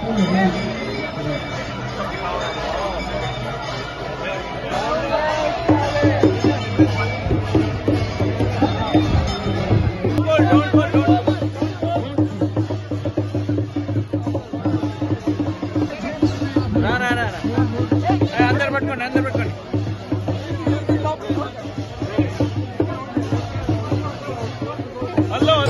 अंदर पట్టుకోండి हेलो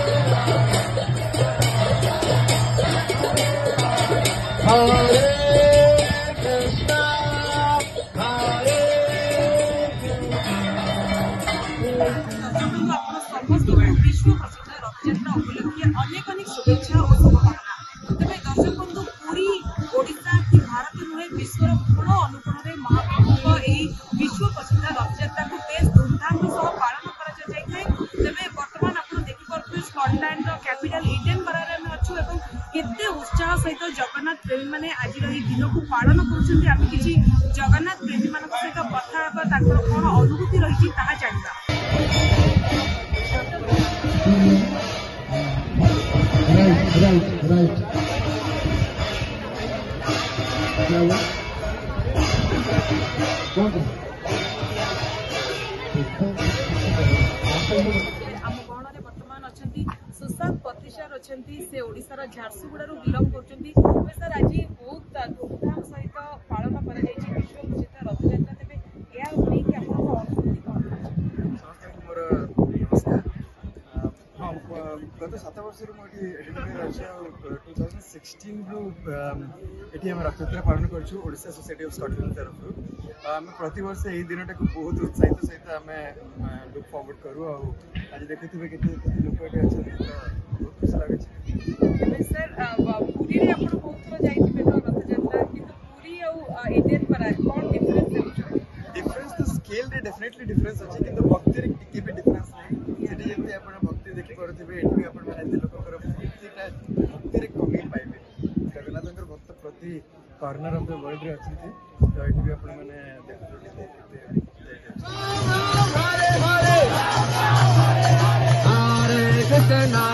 विश्व प्रसिद्ध रथयात्रा उपलक्षे अनेक अनेक शुभेच्छा और शुभकामना। तेज दर्शक बंधु पूरी ओडिशा कि भारत नुहे विश्वर कोण अनुकोण में महाप्रभुक यही विश्व प्रसिद्ध रथयात्रा को बेस धूमधाम सह पालन कर तेज बर्तमान आप देखिपे स्कटलैंड कैपिटल एडिनबरा में अच्छु और केते उत्साह सहित जगन्नाथ प्रेमी मैंने आज दिन को पालन कर जगन्नाथ प्रेमी मान सहित कथा कौन अनुभूति रही जाना। Right. आम गहन बर्तमान अच्छा सुशांत पतिशार अच्छा से ओडिशार झारसुगुड़ा बिलंग कर सर आज बहुत धूमधाम सहित पालन कर विश्व प्रसिद्ध रथयात्रा तेज यह अनुभूति हाँ गत 7 वर्ष मुझे 2016 ये रथयात्रा पालन करोडिशा सोसाइटी ऑफ स्कॉटलैंड तरफ आम प्रत वर्ष यही दिन टाक बहुत उत्साहित सहित आम लुक फॉरवर्ड करूँ आज देखुए के लोक ये अच्छा बहुत खुशी लगे। सर पुरी रे आपण बहुत थोड़ा जाइथिबे तो रथयात्रा किंतु पुरी और एडिनबरा कौन डिफरेंस तो स्केल रे डेफिनेटली डिफरेंस अछि किंतु भक्ति रे टिके भी डिफरेंस नाही सेठी जेते आपण भक्ति देखि परथिबे एठी भी आपण माने लोककर भक्तिटा भक्ति रे कमी पाइबे जगन्नाथकर भक्त प्रति कॉर्नर ऑफ द वर्ल्ड रे अछि तो एठी भी आपण माने देखुते हरे कृष्णा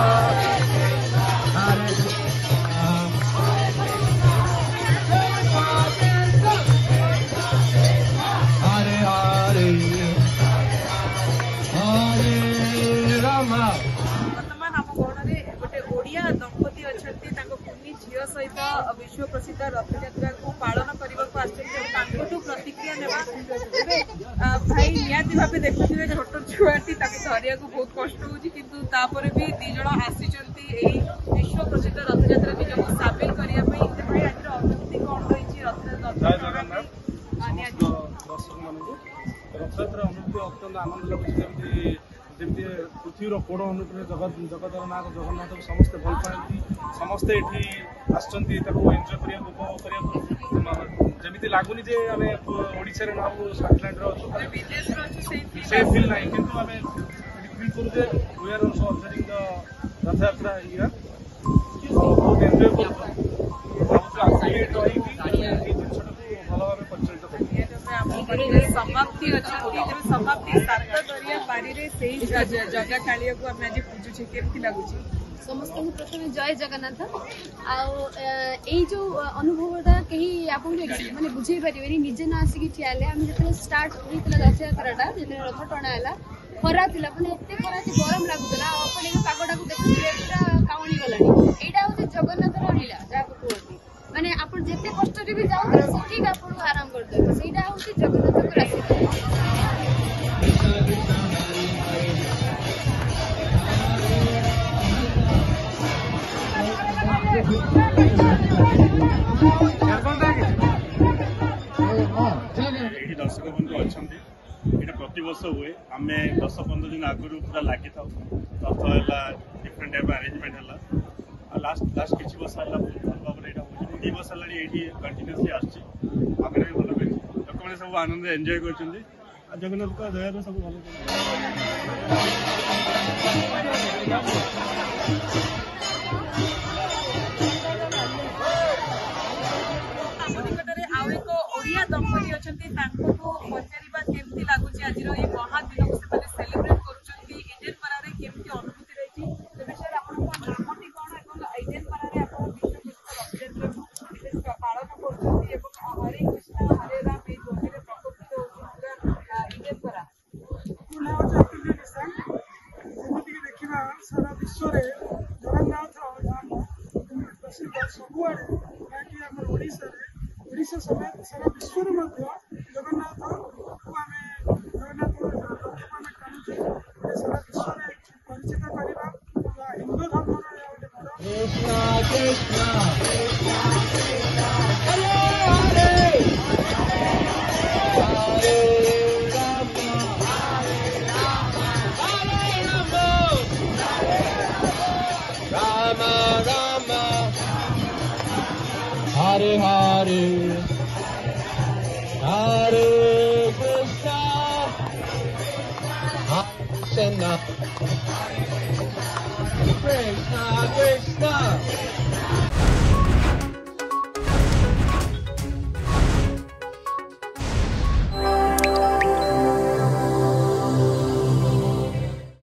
दंपति अच्छा कुनी झील सहित विश्व प्रसिद्ध रथयात्रा को पालन करने प्रतिक्रिया नेबा भाई निहाती भाव देखुए छोट छुआटी धरिया बहुत कष्ट होगी किंतु भी दी जन आसी विश्व प्रसिद्ध रथयात्रा निजक सामिल करने आज अनुभूति कौन रही रथयात्रा रथयात्रा अनुभूति अत्यंत आनंद लगे जमी पृथ्वीर कोण अनुकूल जगतर नाथ जगन्नाथ को समस्ते भल पाती समस्ते ये आसंजय करने उपभोग करने जमी लगुनि जे आम ओडिशा ना स्कटलैंड से फिल ना कि आम फिल करूँ we are also observing the Rathyatra here बहुत एंजॉय कर जिनसा भल भाव परिचालित कर समाप्ति अच्छा समाप्ति सात दरिया पारी से जगह कालिया को आज पूजुचे केमती लगुच समस्त प्रथम जय जगन्नाथ आई जो अनुभवटा कहीं आप माने बुझे पारे निजे न आसिक ठिया आम जो स्टार्ट होता रथयात्रा जो रथ टणा है खरा थी मैंने एत खरा गरम लगुला अपने पागटा को देखिए पूरा काउणी गला यहाँ हूँ जगन्नाथ लीला जहाँ कहते माने आप जिते कष्ट भी जाऊँ ठीक आपको आराम करदे से हूँ जगन्नाथ राशि दर्शक बंधु अच्छा ये प्रत वर्ष हुए आम 10-15 दिन आगुरी पूरा लगी था रथ है डिफरेंट टाइप अरेंजमेंट है लास्ट किसी वर्ष है भल भाव यहाँ 2 वर्ष है कंटिन्यूसली आगे भी भल लोक मैंने सब आनंद एंजॉय कर जगन्नाथ दया सब भल आउ एक ओडिया दंपति अच्छा पचारा केमती लगुच आज ये महादिन को सेलिब्रेट कर एडिनबरा केमती अनुभूति रही तेज सर आप धर्मटी कौन एडिनबरा आशीर्वाद सबुआड़े बाकी आम ओडिशा समेत सारा विश्व जगन्नाथ को आम जगन्नाथ रथ को आम टाणुचे सारा विश्व में परिचित करवा हिंदू धर्म Krishna Krishna Hare Hare Rama Rama Hare Hare Hare Krishna Hare Krishna Krishna Krishna